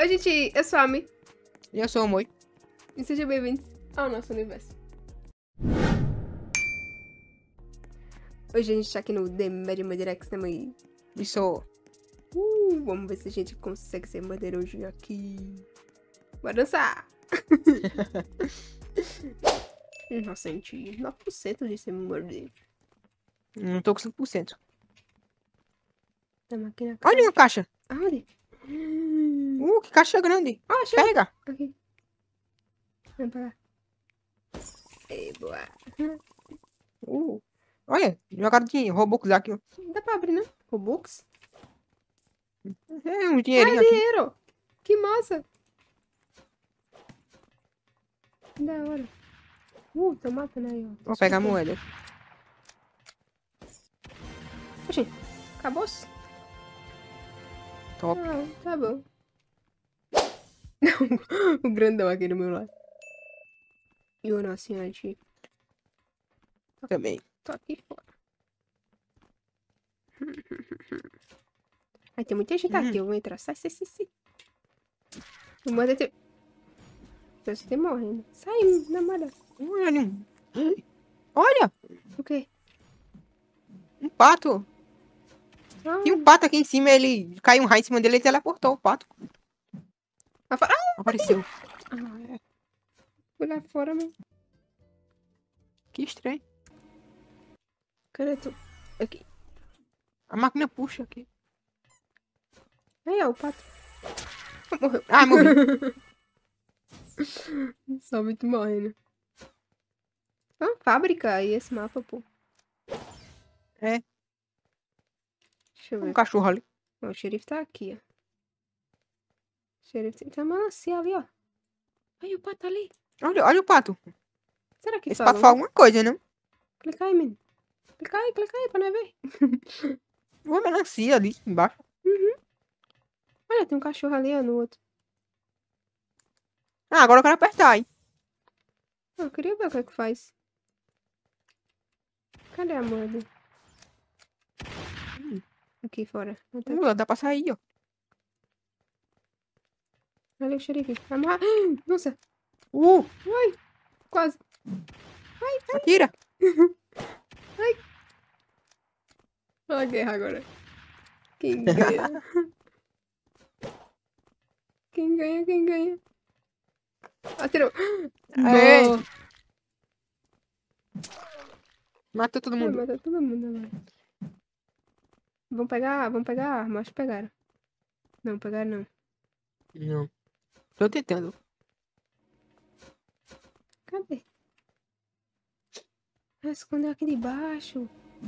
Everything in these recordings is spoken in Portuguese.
Oi, gente, eu sou a Ami. E eu sou o Moi. E sejam bem-vindos ao nosso universo. Hoje a gente tá aqui no The Mad Murderex, né, mãe? Isso. Vamos ver se a gente consegue ser Murder hoje aqui. Bora dançar! Nossa, gente, 9% de ser Murder. Não tô com 5%. Da máquina. Olha uma caixa. Aonde? Que caixa grande. Ah, achei. Pega. Aqui. Vamos pra lá. Ei, boa. Olha, jogado de Robux aqui, ó. Dá pra abrir, né? Robux? É um dinheirinho aqui. Dinheiro! Que massa! Da hora. Tô matando aí, ó. Vou pegar a moeda. Oxi, acabou-se? Top. Ah, tá bom. O grandão aqui do meu lado. E o nosso senhorante. Também. Tô aqui fora. Ai, tem muita gente aqui. Eu vou entrar. Sai. O manda ter... Eu estou morrendo. Sai, namorada. Olha, O quê? um pato. Ah, Tinha um pato aqui em cima, ele caiu um raio em cima dele e teleportou o pato. Apareceu. fui lá fora, meu. Que estranho. Cadê tu? Aqui. A máquina puxa aqui. Aí, ó, o pato. Morreu. Ah, morri. Só muito morrendo. É uma fábrica aí, esse mapa, pô. É. Deixa eu ver. Um cachorro ali. Ó, o xerife tá aqui, ó. O xerife tem uma melancia ali, ó. Aí, o pato tá ali. Olha o pato. Será que Esse fala? pato fala alguma coisa, não? Clica aí, menino. Clica aí pra nós ver. Uma melancia ali embaixo. Olha, tem um cachorro ali, ó, no outro. Ah, agora eu quero apertar, hein? Eu queria ver o que é que faz. Cadê a moeda? Aqui fora. Dá pra sair, ó. Olha o xerife. Nossa. Ai, quase. Atira. Olha a guerra agora. Quem ganha? Quem ganha? Atirou. Aê. Não. Matou todo Vai mundo. matar todo mundo agora. Vamos pegar a arma. Acho que pegaram. Não, pegaram não. Não. Tô tentando. Cadê? Escondeu aqui debaixo.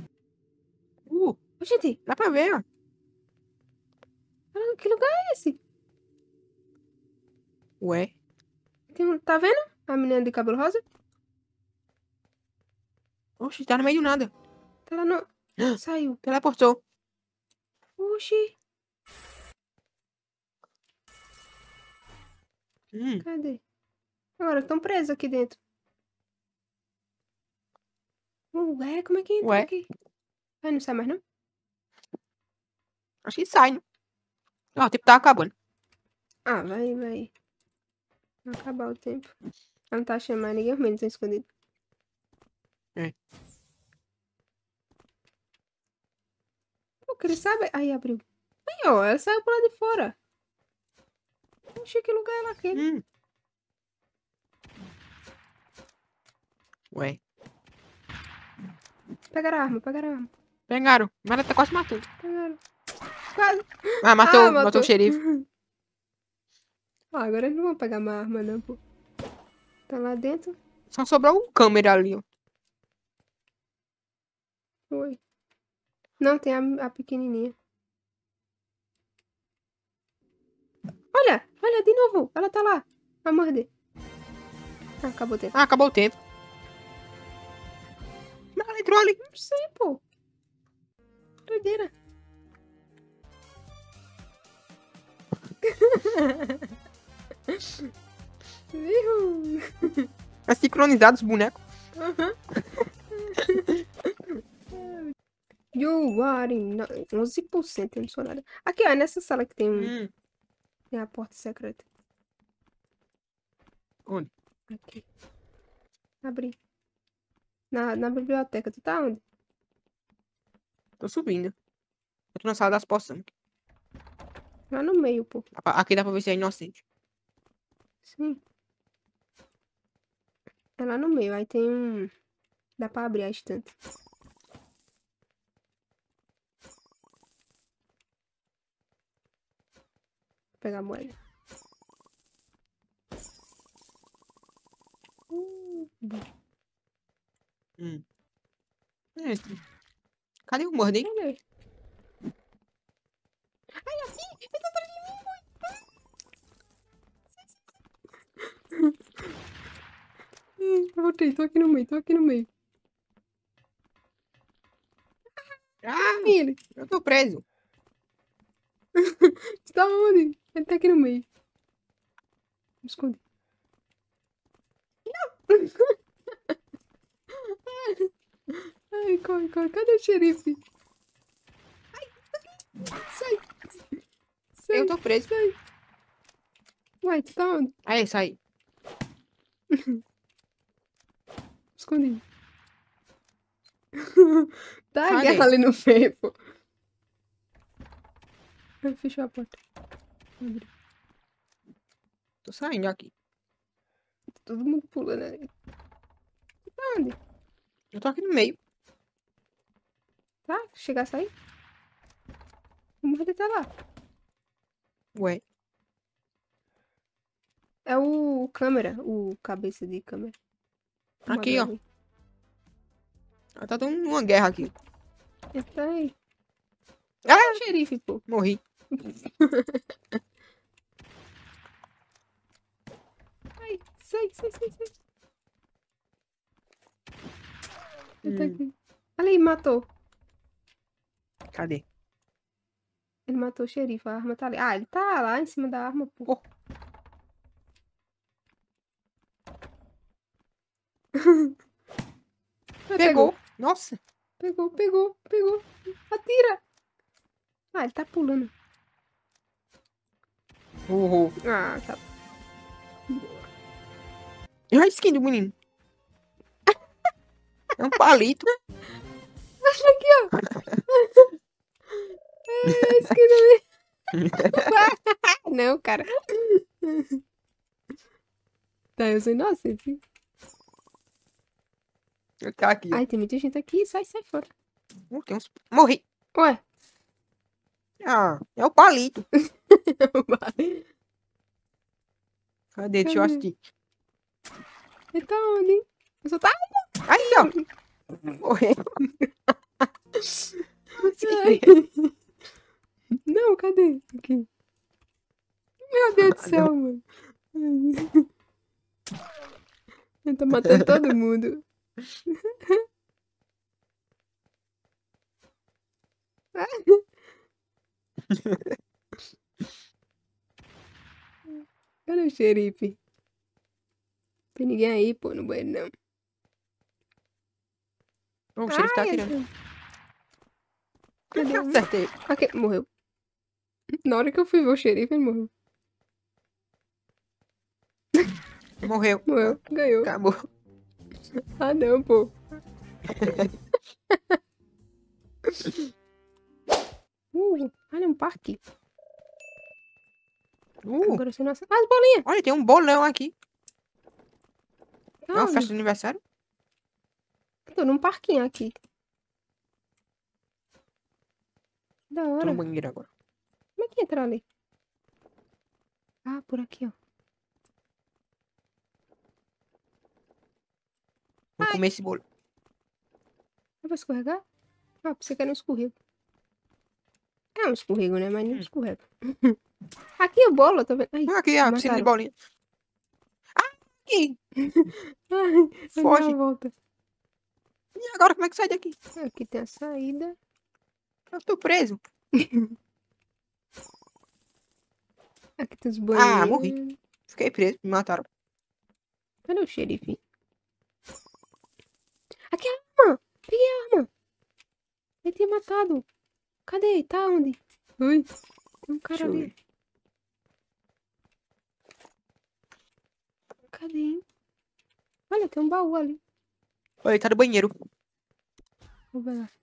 Gente, Dá pra ver, ó. que lugar é esse? Ué. Tá vendo? A menina de cabelo rosa? Oxi, tá no meio do nada. Tá lá no... Saiu. Teleportou. Oxi. Hum. Cadê? Agora estão presos aqui dentro. Ué, como é que entra Ué. aqui? Ai, não sai mais não? Acho que sai, né? Ó, o tempo tá acabando. Ah, vai. Vai acabar o tempo. Ela não tá chamando ninguém, os meninos estão escondidos. É. Pô, que ele sabe... Aí, abriu. Aí, ó, ela saiu por lá de fora. Oxi, que lugar é lá aquele? Ué. Pegaram a arma. Pegaram. Mas ela tá quase matando. Pegaram. Quase. Ah, matou o xerife. Ah, agora eles não vão pegar uma arma, não, pô. Tá lá dentro. Só sobrou um câmera ali, ó. Foi. Não, tem a pequenininha. Olha, de novo. Ela tá lá. Vai morder. Ah, acabou o tempo. Ah, acabou o tempo. Mas ela entrou ali. Não sei, pô. Doideira. Viu? É sincronizado os bonecos. You are in 11%, eu não sou nada. Aqui, ó, nessa sala que tem um... Tem a porta secreta. Onde? Aqui. Abri. Na biblioteca. Tu tá onde? Tô subindo. Eu tô na sala das poções. Lá no meio, pô. Aqui dá pra ver se é inocente. Sim. É lá no meio. Aí tem um... Dá pra abrir a estante. Vou pegar a moeda. Bom. É. Cadê o Murdy? Cadê? Ai, aqui! Ele tá atrás de mim, mãe! Voltei, tô aqui no meio, tô aqui no meio. Ah, Ele, eu tô preso. tu tá onde? Ele tá aqui no meio. Me esconde. Não! Ai, corre, corre. Cadê o xerife? Ai, sai! Sai, Eu tô preso. sai. Uai, tu tá onde? Aí, sai. Escondi. Tá a Cadê? guerra ali no meio, pô. Fechou a porta. Abre. Tô saindo aqui. Todo mundo pulando ali. Tá onde? Eu tô aqui no meio. Tá? Chegar a sair? O Murder tá lá. Ué. É o câmera, o cabeça de câmera. O Aqui, ó. magrelo. Tá dando uma guerra aqui. Ele tá aí. Ah, É o xerife, pô. morri. Ai, sai, sai, sai, sai. Ele tá aqui. Olha aí, matou. Cadê? Ele matou o xerife, a arma tá ali. Ah, ele tá lá em cima da arma, pô. Oh. Pegou. Nossa. Pegou, pegou, pegou. Atira. Ah, ele tá pulando. Oh, oh. Ah, tá. E a skin do menino? É um palito. Olha aqui, ó. É, esquina. Não, cara. Tá, eu sou inocente. Tá aqui, ó. Ai, tem muita gente aqui. Sai, sai fora. Tem uns... Morri. Ué. Ah, é o palito. Cadê? Deixa eu Cadê? assistir. Ele tá onde? Eu só tá... Aí, ó. Morreu. Ai. Não, cadê? Aqui. Meu Deus do céu, mano. Ele tá matando todo mundo. Cadê o xerife? Tem ninguém aí, pô, no banheiro, não. O xerife tá Ai, atirando. Cadê? Acertei. Aqui, morreu. Na hora que eu fui ver o xerife, ele morreu. Morreu. Morreu, ganhou. Acabou. Ah, não, pô. Olha, um parque. Agora você não acerta. Ah, as bolinhas. Olha, tem um bolão aqui. É uma Aonde? festa de aniversário. Tô num parquinho aqui. Da Tô hora. no banheiro agora. Como é que entra ali? Ah, por aqui, ó. Vou comer esse bolo. Dá pra escorregar? Ah, pensei que era um escorrego. É um escorrego, né? Mas não escorrega. Aqui o bolo, tô vendo. Ai, Aqui, a piscina de mataram. bolinha. Aqui. Ai, deu Foge. uma volta. E agora, como é que sai daqui? Aqui tem a saída. Eu tô preso. Aqui tem os banheiros. Ah, morri. Fiquei preso. Me mataram. Cadê o xerife? Aqui é a arma! Peguei a arma! Ele tinha matado. Cadê? Tá onde? Ui, tem um cara Deixa eu ali. ver. Cadê, hein? Olha, tem um baú ali. Olha, ele tá no banheiro. Vou ver lá.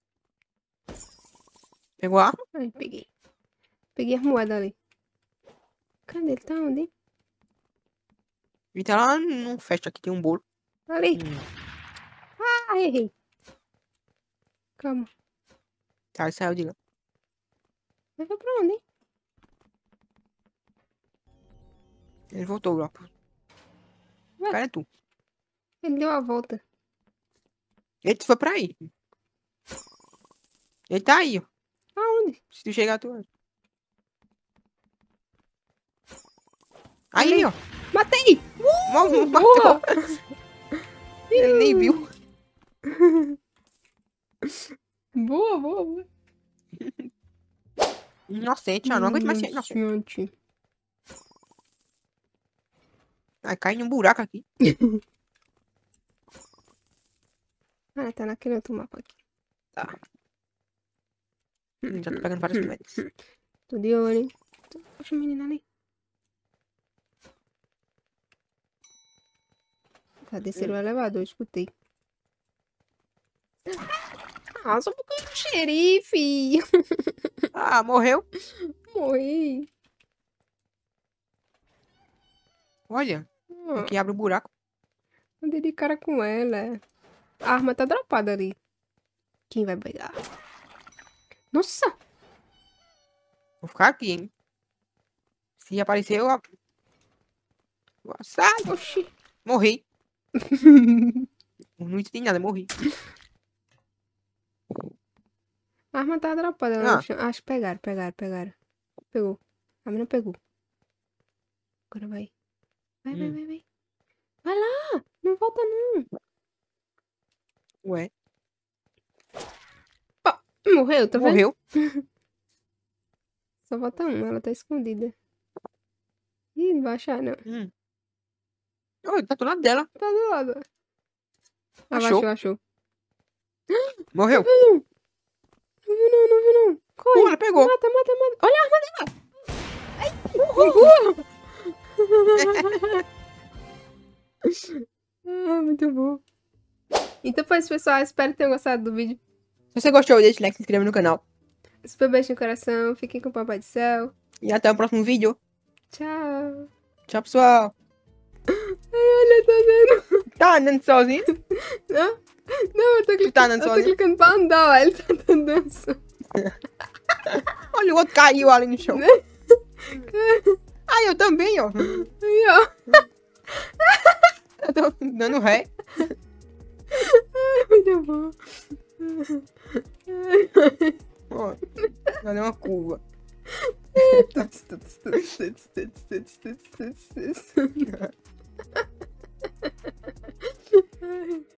Pegou a arma? Ai, peguei. Peguei as moedas ali. Cadê? Ele tá onde, hein? Ele tá lá num festa aqui, tem um bolo. Ali. Hum. Ah, errei. Calma. Tá, ele saiu de lá. Vai pra onde, hein? Ele voltou lá. Ué? Cara, é tu. Ele deu a volta. Ele foi pra aí. Ele tá aí, ó. Aonde? Se tu chegar, tu... Ali. Aí, ó. Matei! Matou. Boa! Ele nem viu. Boa, boa, boa. Inocente, ó. Não aguento mais ser inocente. Inocente. Vai cair num buraco aqui. Ah, tá naquele outro mapa aqui. Tá. Já tô pegando várias moedas. Tô de olho, hein? Poxa, menina ali. Tá descendo o elevador, escutei. Ah, só porque eu era o xerife. Ah, morreu. Morri. Olha. Ah, Aqui abre o buraco. andei de cara com ela. A arma tá dropada ali. Quem vai pegar? Nossa! Vou ficar aqui, hein. Se aparecer, eu... Sai. Oxi. Morri. Não entendi nada, morri. A arma tá dropada lá Ah. no chão. Acho que pegaram. Pegou. A menina pegou. Agora vai. Vai. Vai lá! Não volta não. Ué. Morreu, tá vendo? Morreu. Só falta uma, ela tá escondida. Ih, não vai achar não. Oi, tá do lado dela. Tá do lado. Ah, Achou. achou. Morreu. Não viu não. Corre. Ela pegou. Mata. Olha a arma dela. Ai, uhul. Ah, muito bom. Então foi isso, pessoal. Espero que tenham gostado do vídeo. Se você gostou, deixa o like, se inscreva no canal. Super beijo no coração. Fiquem com o Papai do Céu. E até o próximo vídeo. Tchau. Tchau, pessoal. Ai, olha, tá vendo? Tá andando sozinho? Não, eu tô Tu tá andando eu tô sozinho? clicando pra andar, ó. Ele tá dançando. Olha, o outro caiu ali no chão. Ah, eu também, ó. Aí, ó. Eu tô dando ré. Muito bom. Ó, dando uma curva. Tuts.